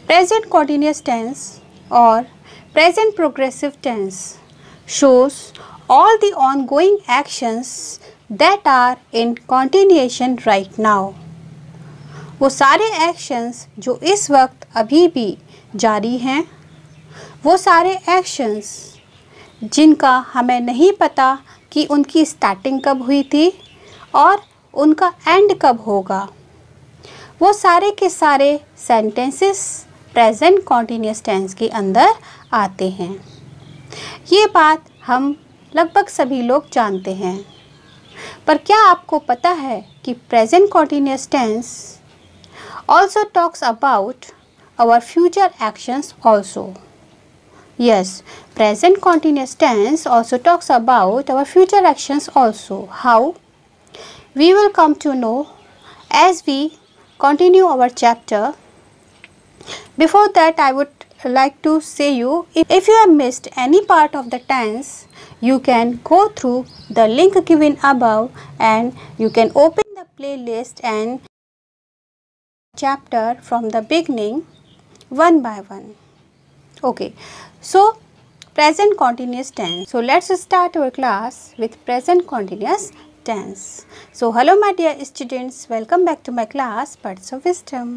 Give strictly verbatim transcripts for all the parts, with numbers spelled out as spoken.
Present continuous tense or present progressive tense shows all the ongoing actions that are in continuation right now. वो सारे actions जो इस वक्त अभी भी जारी हैं, वो सारे एक्शंस जिनका हमें नहीं पता कि उनकी स्टार्टिंग कब हुई थी और उनका एंड कब होगा, वो सारे के सारे सेंटेंसेस प्रेजेंट कॉन्टिन्यूस टेंस के अंदर आते हैं। ये बात हम लगभग सभी लोग जानते हैं, पर क्या आपको पता है कि present continuous tense also talks about our future actions also. Yes, present continuous tense also talks about our future actions also. How? We will come to know as we continue our chapter. Before that, I would like to say you, if, if you have missed any part of the tense, you can go through the link given above and you can open the playlist and chapter from the beginning one by one. Okay, so present continuous tense. So let's start our class with present continuous tense. So hello my dear students, welcome back to my class Birds of Wisdom.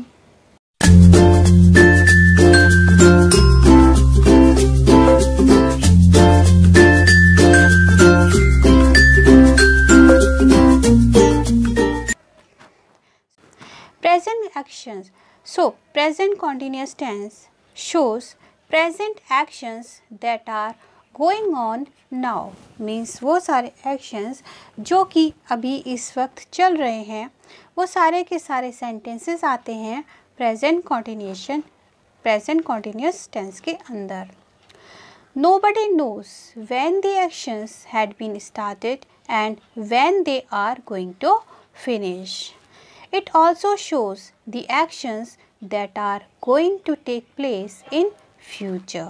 Present actions. So present continuous tense shows present actions that are going on now. Means वो सारे actions जो कि अभी इस वक्त चल रहे हैं, वो सारे के सारे sentences आते हैं present continuation present continuous tense के अंदर. Nobody knows when the actions had been started and when they are going to finish. It also shows the actions that are going to take place in future.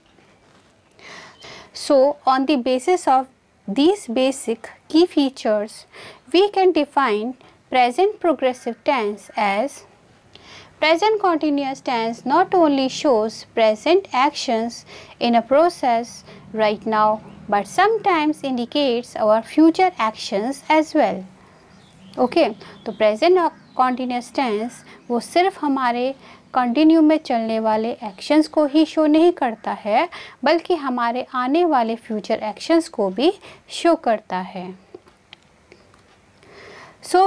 So, on the basis of these basic key features, we can define present progressive tense as present continuous tense not only shows present actions in a process right now, but sometimes indicates our future actions as well. Okay okay, तो present continuous tense वो सिर्फ हमारे continue में चलने वाले actions को ही show नहीं करता है, बल्कि हमारे आने वाले फ्यूचर एक्शंस को भी शो करता है. So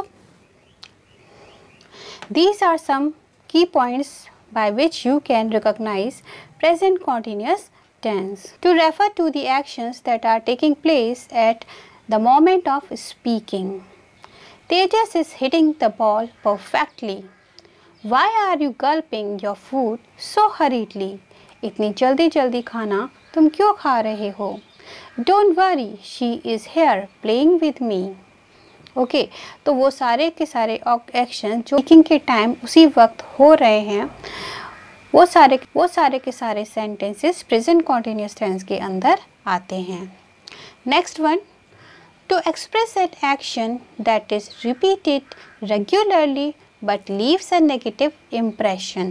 these are some key points by which you can recognise present continuous tense to refer to the actions that are taking place at the moment of speaking. Tejas is hitting the ball perfectly. Why are you gulping your food so hurriedly? इतनी जल्दी जल्दी खाना तुम क्यों खा रहे हो? Don't worry, she is here playing with me. Okay okay, तो वो सारे के सारे एक्शन जो स्पीकिंग के टाइम उसी वक्त हो रहे हैं, वो सारे वो सारे के सारे सेंटेंसेस प्रेजेंट कॉन्टिन्यूस टेंस के अंदर आते हैं. Next one, to express an action that is repeated regularly but leaves a negative impression.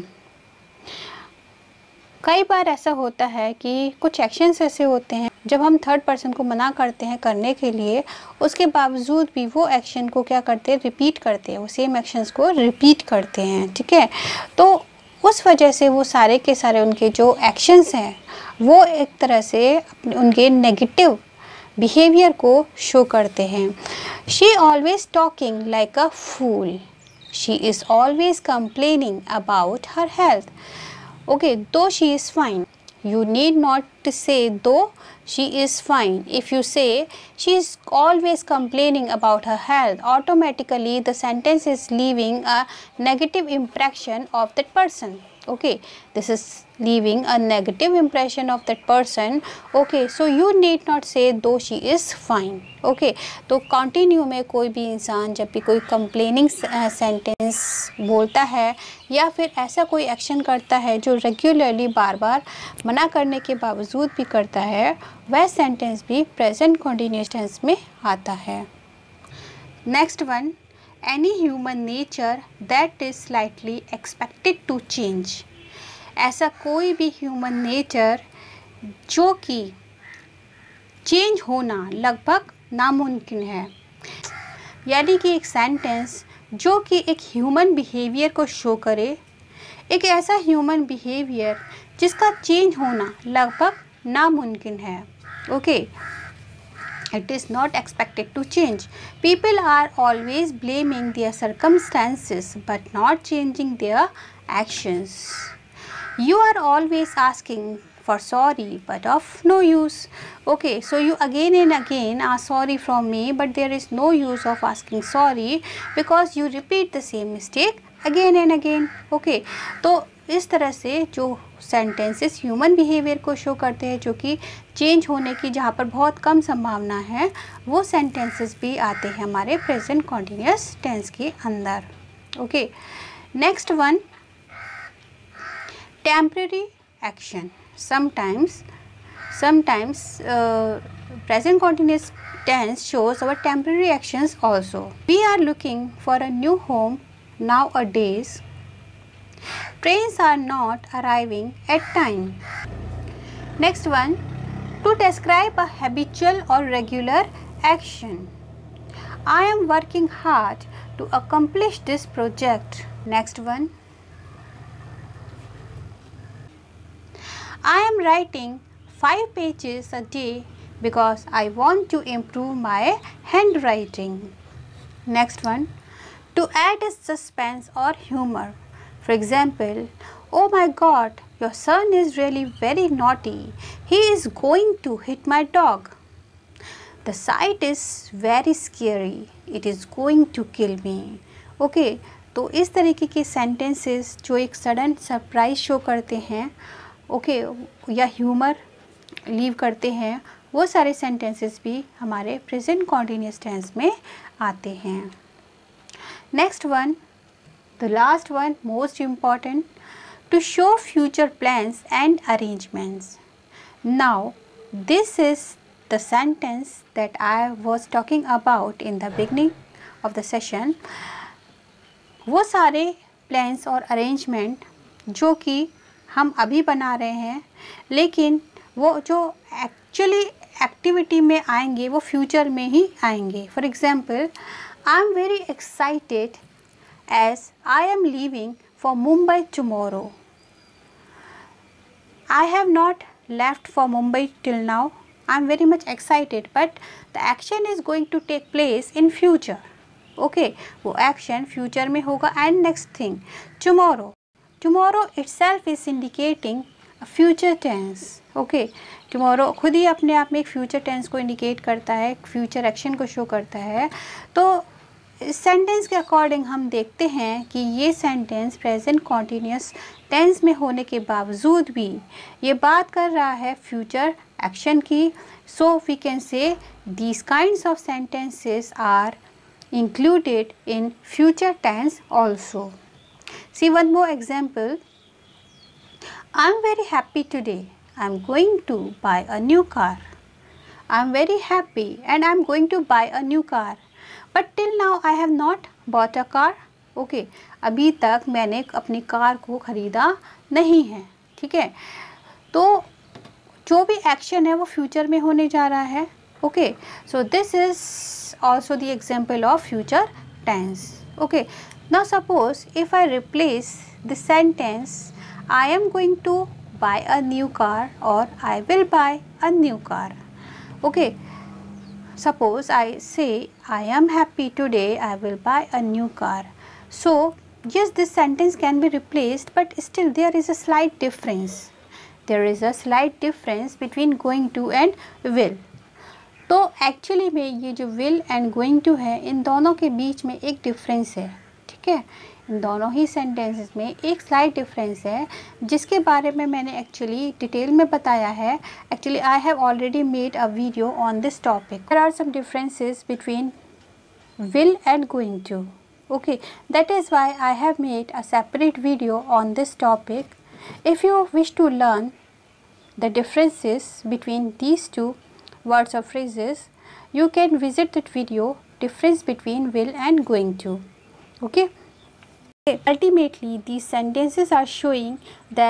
कई बार ऐसा होता है कि कुछ एक्शंस ऐसे होते हैं जब हम थर्ड पर्सन को मना करते हैं करने के लिए, उसके बावजूद भी वो एक्शन को क्या करते हैं, रिपीट करते हैं, वो सेम एक्शंस को रिपीट करते हैं. ठीक है, तो उस वजह से वो सारे के सारे उनके जो एक्शंस हैं वो एक तरह से अपने उनके नेगेटिव बिहेवियर को शो करते हैं. She always talking like a fool. She is always complaining about her health. Okay, though she is fine. You need not say though she is fine. If you say she is always complaining about her health, automatically the sentence is leaving a negative impression of that person. Okay, this is leaving a negative impression of that person. Okay, so you need not say though she is fine. Okay, तो continue में कोई भी इंसान जब भी कोई complaining sentence बोलता है या फिर ऐसा कोई एक्शन करता है जो रेगुलरली बार बार मना करने के बावजूद भी करता है, वह सेंटेंस भी प्रेजेंट कंटिन्यूअस टेंस में आता है. Next one, any human nature that is slightly expected to change. ऐसा कोई भी ह्यूमन नेचर जो कि चेंज होना लगभग नामुमकिन है। यानी कि एक सेंटेंस जो कि एक ह्यूमन बिहेवियर को शो करे, एक ऐसा ह्यूमन बिहेवियर जिसका चेंज होना लगभग नामुमकिन है। Okay, it is not expected to change. People are always blaming their circumstances but not changing their actions. You are always asking for sorry but of no use. Okay, so you again and again ask sorry from me, but there is no use of asking sorry because you repeat the same mistake again and again. Okay, तो इस तरह से जो sentences human behaviour को show करते हैं, जो कि चेंज होने की जहाँ पर बहुत कम संभावना है, वो सेंटेंसेस भी आते हैं हमारे प्रेजेंट कॉन्टिन्यूस टेंस के अंदर। Okay, next one, temporary action. Sometimes sometimes uh, present continuous tense shows our temporary actions also. We are looking for a new home nowadays. Trains are not arriving at time. Next one, to describe a habitual or regular action. I am working hard to accomplish this project. Next one, I am writing five pages a day because I want to improve my handwriting. Next one, to add a suspense or humor. For example, oh my God, your son is really very naughty. He is going to hit my dog. The sight is very scary. It is going to kill me. Okay, तो इस तरीके के sentences जो एक sudden surprise show करते हैं, okay okay, या humour leave करते हैं, वो सारे सेंटेंसेस भी हमारे प्रेजेंट कॉन्टिन्यूस टेंस में आते हैं। Next one, the last one, most important, to show future plans and arrangements. Now this is the sentence that I was talking about in the beginning of the session. वो सारे plans और arrangement जो कि हम अभी बना रहे हैं, लेकिन वो जो एक्चुअली एक्टिविटी में आएंगे वो फ्यूचर में ही आएंगे। For example, I am very excited as I am leaving for Mumbai tomorrow. I have not left for Mumbai till now. I am very much excited but the action is going to take place in future. Okay, वो action future में होगा। And next thing, tomorrow, tomorrow itself is indicating a future tense. Okay, tomorrow खुद ही अपने आप में एक future tense को इंडिकेट करता है, एक फ्यूचर एक्शन को शो करता है। तो इस सेंटेंस के अकॉर्डिंग हम देखते हैं कि ये सेंटेंस प्रेजेंट कॉन्टिन्यूस टेंस में होने के बावजूद भी ये बात कर रहा है फ्यूचर एक्शन की। So we can say these kinds of sentences are included in future tense also. See one more example. I am very happy today. I am going to buy a new car. I am very happy and I am going to buy a new car. But till now I have not bought a car. Okay, अभी तक मैंने अपनी car को ख़रीदा नहीं है। ठीक है, तो जो भी एक्शन है वो फ्यूचर में होने जा रहा है। Okay, so this is also the example of future tense. Okay, now suppose if I replace the sentence I am going to buy a new car or I will buy a new car. Okay, suppose I say I am happy today, I will buy a new car. So yes, this sentence can be replaced, but still there is a slight difference. There is a slight difference between going to and will. तो actually में ये जो will and going to है, इन दोनों के बीच में एक difference है। ठीक है, इन दोनों ही सेंटेंसेस में एक स्लाइट डिफरेंस है, जिसके बारे में मैंने एक्चुअली डिटेल में बताया है। Actually I have already made a video on this topic. There are some differences between will and going to. Okay, that is why I have made a separate video on this topic. If you wish to learn the differences between these two words or phrases, you can visit that video, difference between will and going to. Okay, ultimately these sentences are showing that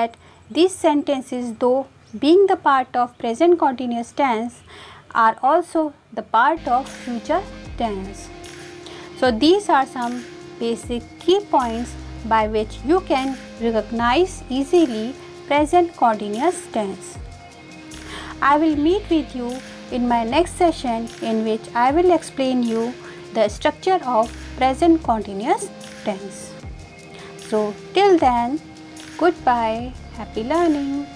these sentences, though being the part of present continuous tense, are also the part of future tense. So these are some basic key points by which you can recognize easily present continuous tense. I will meet with you in my next session, in which I will explain you the structure of present continuous tense. So till then, goodbye, happy learning.